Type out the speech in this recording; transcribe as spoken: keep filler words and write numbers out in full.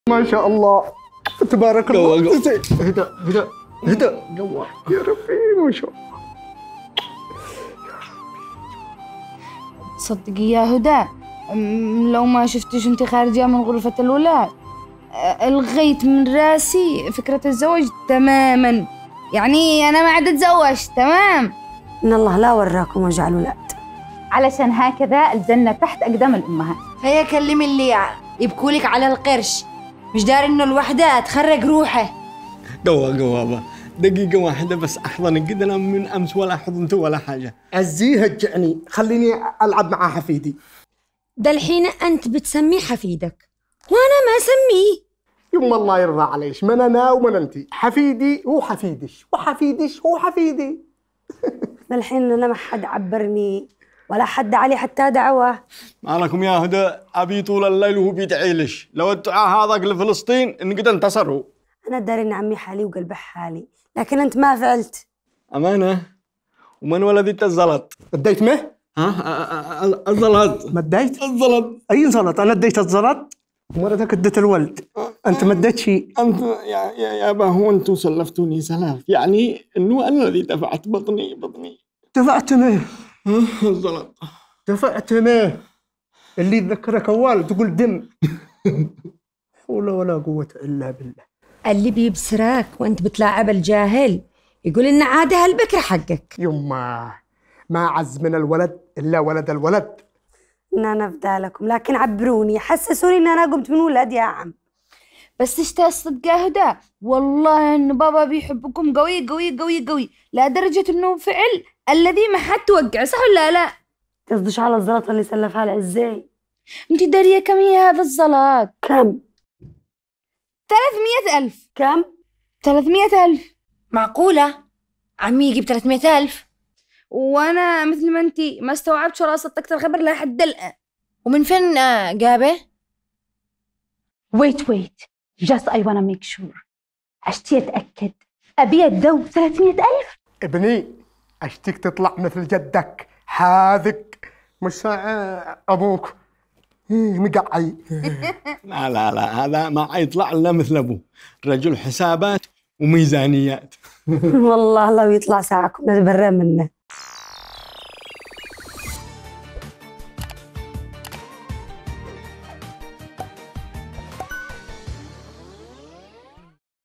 ما شاء الله تبارك الله. هدى هدى هدى يا ربي ما شاء الله. صدقي يا هدى لو ما شفتش انت خارجة من غرفة الولاد الغيت من راسي فكرة الزواج تماما. يعني انا ما عاد اتزوجت تمام. ان الله لا وراكم وجع الولاد. علشان هكذا الجنة تحت اقدام الامهات. هيا كلمي اللي يبكولك على القرش، مش داري انه الوحدة تخرج روحه. قوة قوة دقيقة واحدة بس أحضنك قد أنا من أمس ولا حضنته ولا حاجة. عزيه هجعني خليني ألعب مع حفيدي. ده الحين أنت بتسميه حفيدك وأنا ما أسميه. يما الله يرضى عليش، من أنا ومن أنتي. حفيدي هو حفيدش وحفيدش هو حفيدي. الحين أنا ما حد عبرني ولا حد علي حتى دعوة. ما لكم يا هدى أبي طول الليل وهو بيدعيلش لو الدعاء هذاك لفلسطين إن قد انتصروا. أنا داري إن عمي حالي وقلبه حالي، لكن أنت ما فعلت. أمانة. ومن ولدت الزلط؟ اديت مه؟ ها الزلط. ما اديت؟ الزلط. أي زلط؟ أنا اديت الزلط؟ مرتك اديت الولد. أنت ما اديت شيء. أنت يا يا يا أبا هو أنتم سلفتوني سلاف، يعني إنه أنا الذي دفعت بطني بطني. دفعت مه؟ الزلط. دفعت مه؟ اللي يذكرك أول تقول دم. ولا ولا قوة إلا بالله. اللي بيبصرك وانت بتلاعب الجاهل يقول ان عاده البكر حقك. يما ما عز من الولد الا ولد الولد. ان انا افدالكم، لكن عبروني حسسوني ان انا قمت من ولد يا عم. بس اشتى الصدق يا هدى والله ان بابا بيحبكم قوي قوي قوي قوي لدرجة انه فعل الذي ما حد توقع. صح ولا لا؟ تصدش على الزلطة اللي سلفها العزي. انت دارية كم هي هذا الزلط؟ كم؟ ثلاثمية ألف. كم؟ ثلاثمية ألف. معقولة؟ عمي يجيب ثلاثمية ألف؟ وأنا مثل ما أنتي ما استوعبت راسة أكثر خبر لحد الآن. ومن فين جابه؟ wait wait just I wanna make sure. أشتي أتأكد أبي الدو ثلاثمية ألف. ابني أشتيك تطلع مثل جدك حاذق مش أبوك مقعي. لا لا لا هذا ما يطلع لنا مثل أبوه، رجل حسابات وميزانيات. والله لو يطلع ساعكم نتبرى منه.